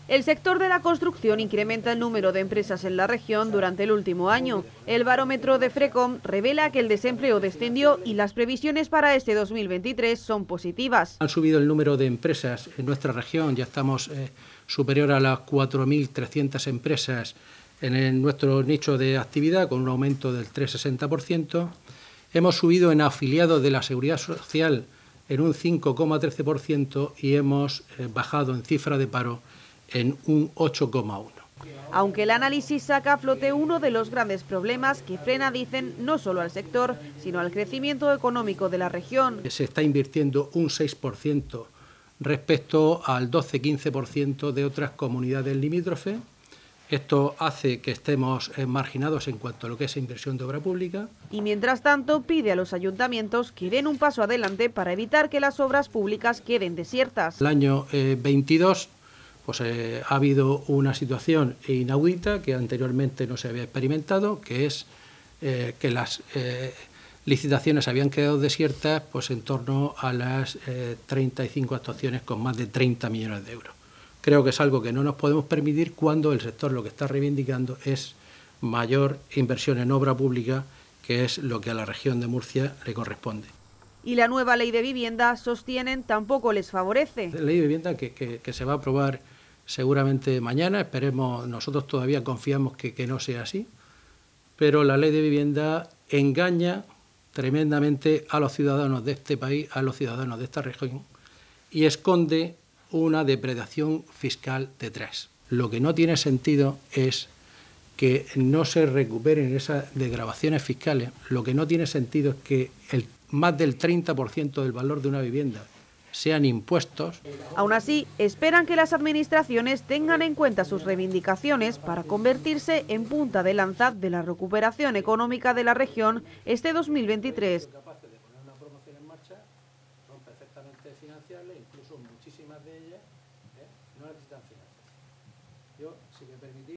El sector de la construcción incrementa el número de empresas en la región durante el último año. El barómetro de Frecom revela que el desempleo descendió y las previsiones para este 2023 son positivas. Han subido el número de empresas en nuestra región, ya estamos superior a las 4.300 empresas en nuestro nicho de actividad, con un aumento del 3,60%. Hemos subido en afiliados de la Seguridad Social en un 5,13% y hemos bajado en cifra de paro en un 8,1%. Aunque el análisis saca a flote uno de los grandes problemas que frena, dicen, no solo al sector, sino al crecimiento económico de la región. Se está invirtiendo un 6% respecto al 12-15% de otras comunidades limítrofes. Esto hace que estemos marginados en cuanto a lo que es inversión de obra pública. Y mientras tanto pide a los ayuntamientos que den un paso adelante para evitar que las obras públicas queden desiertas. El año 22 ha habido una situación inaudita que anteriormente no se había experimentado, que es que las licitaciones habían quedado desiertas en torno a las 35 actuaciones con más de 30 millones de euros. Creo que es algo que no nos podemos permitir cuando el sector lo que está reivindicando es mayor inversión en obra pública, que es lo que a la región de Murcia le corresponde. Y la nueva ley de vivienda, sostienen, tampoco les favorece. La ley de vivienda que se va a aprobar seguramente mañana, esperemos, nosotros todavía confiamos que no sea así, pero la ley de vivienda engaña tremendamente a los ciudadanos de este país, a los ciudadanos de esta región, y esconde una depredación fiscal detrás. Lo que no tiene sentido es que no se recuperen esas desgravaciones fiscales. Lo que no tiene sentido es que más del 30% del valor de una vivienda sean impuestos. Aún así, esperan que las administraciones tengan en cuenta sus reivindicaciones para convertirse en punta de lanza de la recuperación económica de la región este 2023. Capaces de poner una promoción en marcha, son perfectamente financiables, incluso muchísimas de ellas no necesitan financiación. Yo, si me permitís,